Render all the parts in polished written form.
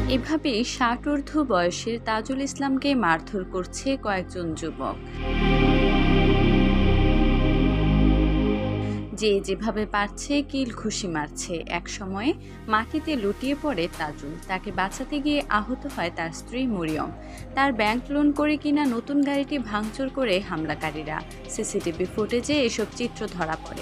এভাবেই ৬০ ঊর্ধ্ব বয়সের তাজুল ইসলামকে মারধর করছে কয়েকজন যুবক। যে যেভাবে পারছে কিল ঘুষি মারছে। এক সময়ে মাটিতে লুটিয়ে পড়ে তাজুল। তাকে বাঁচাতে গিয়ে আহত হয় তার স্ত্রী মরিয়ম। তার ব্যাংক লোন করে কিনা নতুন গাড়িটি ভাঙচুর করে হামলাকারীরা। সিসিটিভি ফুটেজে এসব চিত্র ধরা পড়ে।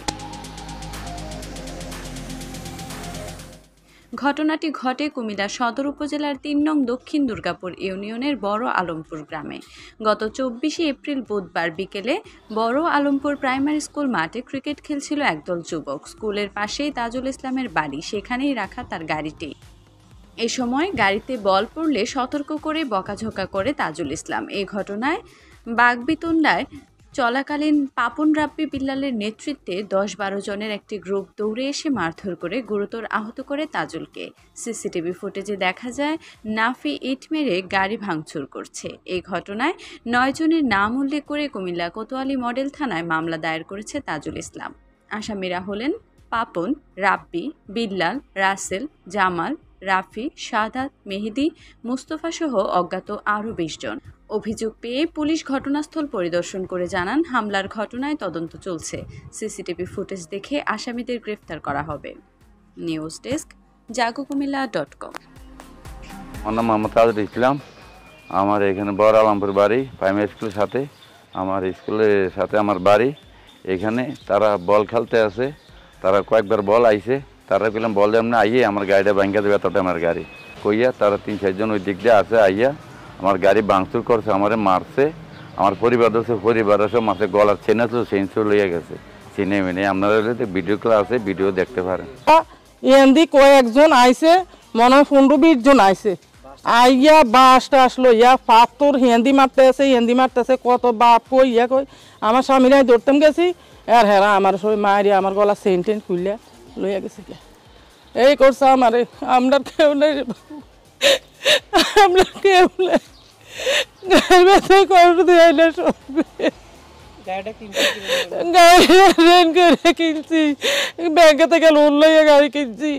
ঘটনাটি ঘটে কুমিল্লা সদর উপজেলার ৩ নং দক্ষিণ দুর্গাপুর ইউনিয়নের বড় আলমপুর গ্রামে। গত ২৪শে এপ্রিল বুধবার বিকেলে বড় আলমপুর প্রাইমারি স্কুল মাঠে ক্রিকেট খেলছিল একদল যুবক। স্কুলের পাশেই তাজুল ইসলামের বাড়ি, সেখানেই রাখা তার গাড়িটি। এ সময় গাড়িতে বল পড়লে সতর্ক করে বকাঝকা করে তাজুল ইসলাম। এই ঘটনায় বাগবিতণ্ডায় চলাকালীন পাপন রাব্বি বিল্লালের নেতৃত্বে ১০-১২ জনের একটি গ্রুপ দৌড়ে এসে মারধর করে গুরুতর আহত করে তাজুলকে। সিসিটিভি ফুটেজে দেখা যায় নাফি ইট মেরে গাড়ি ভাঙচুর করছে। এই ঘটনায় ৯ জনের নাম উল্লেখ করে কুমিল্লা কোতোয়ালি মডেল থানায় মামলা দায়ের করেছে তাজুল ইসলাম। আসামিরা হলেন পাপন, রাব্বি, বিল্লাল, রাসেল, জামাল, রাফি, সাদাত, মেহেদি, মুস্তফা সহ অজ্ঞাত আরও ২০ জন। অভিযোগ পেয়ে পুলিশ ঘটনাস্থল পরিদর্শন করে জানান হামলার ঘটনায় তদন্ত চলছে। সিসিটিভি ফুটেজ দেখে আসামিদের গ্রেফতার করা হবে। News desk, jagokumilla.com। আমার নাম মোহাম্মদ তাজুল ইসলাম। আমার এখানে বড় আলমপুর বাড়ি, প্রাইমারি স্কুলের সাথে আমার স্কুলের সাথে আমার বাড়ি। এখানে তারা বল খেলতে আছে, তারা কয়েকবার বল আইছে, তারা বললাম বল যেমন আইয়ে আমার গাড়িটা ভাঙ্গা দেবে, এতটা আমার গাড়ি কইয়া তারা ৩-৪ জন ওই দিক দিয়ে আসে, আইয়া আমার গাড়ি ভাঙচুর করছে, আমারে মারছে। আমার পরিবার আছে, পরিবার সব মাসে গলার চেন আছে, চেন লইয়া গেছে। চিনে মেনে আপনারা ভিডিও ক্লাস আছে, ভিডিও দেখতে পারেন। এন্দি কয়েকজন আইছে, মনে হয় ১৫-২০ জন আইছে, আইয়া বাসটা আসলো, ইয়া পাথর হেন্দি মারতে আছে, হেন্দি মারতেছে, কত বাপ কই ইয়া কই। আমার স্বামীরাই ধরতাম গেছি, আর হেরা আমার সবাই মারি আমার গলা চেন টেন খুললে লইয়া গেছে। এই করছে আমারে, আমরা কেউ নেই, আমরা কেউ নেই, গাড়ি রেন করে কিনছি, ব্যাংকে থেকে লোন লইয়া গাড়ি কিনছি।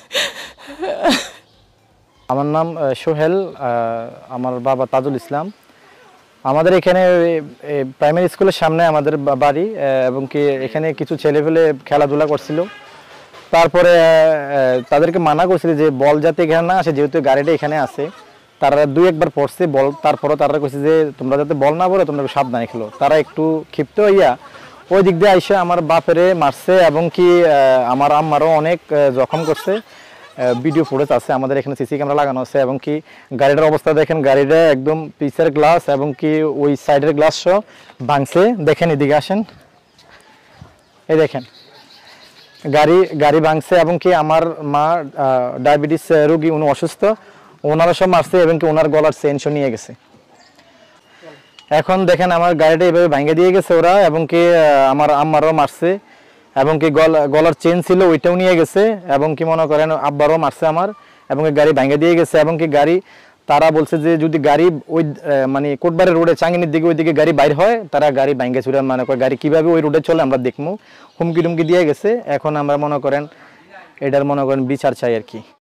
আমার নাম সোহেল, আমার বাবা তাজুল ইসলাম। আমাদের এখানে প্রাইমারি স্কুলের সামনে আমাদের বাড়ি, এবং কি এখানে কিছু ছেলেপেলে খেলাধুলা করছিল। তারপরে তাদেরকে মানা করছিল যে বল যাতে এখানে না আসে, যেহেতু গাড়িটা এখানে আছে। তারা ২-১বার পড়ছে বল, তারপরে তারা কইছে যে তোমরা যাতে বল না পড়ে তোমরা সাবধানে খেলো। তারা একটু ক্ষিপ্ত হইয়া ওই দিক দিয়ে আইসা আমার বাপেরে মারছে, এবং কি আমার আম্মারও অনেক জখম করছে। ভিডিও ফুটেজ আছে, আমাদের এখানে সিসি ক্যামেরা লাগানো আছে, এবং কি গাড়িটার অবস্থা দেখেন, গাড়িটা একদম পিছের গ্লাস এবং কি ওই সাইডের গ্লাস সহ ভাঙছে। দেখেন, এদিকে আসেন, এই দেখেন গাড়ি ভাঙছে, এবং কি আমার মা ডায়াবেটিস রোগী, উনি অসুস্থ, ওনারা সব মারছে, এবং কি ওনার গলার চেনশো নিয়ে গেছে। এখন দেখেন আমার গাড়িটা এইভাবে ভাঙে দিয়ে গেছে ওরা, এবং কি আমার আম্মারও মারছে, এবং কি গলার চেন ছিল ওইটাও নিয়ে গেছে, এবং কি মনে করেন আব্বারও মারছে আমার, এবং গাড়ি ভাঙে দিয়ে গেছে। এবং কি গাড়ি তারা বলছে যে যদি গাড়ি ওই মানে কোটবাড়ি রোডে চাঙ্গিনীর দিকে ওইদিকে গাড়ি বাইর হয়, তারা গাড়ি ভাঙে চুরে, মানে গাড়ি কিভাবে ওই রোডে চলে আমরা দেখবো, হুমকি টুমকি দিয়ে গেছে। এখন আমরা মনে করেন এটার বিচার চাই আর কি।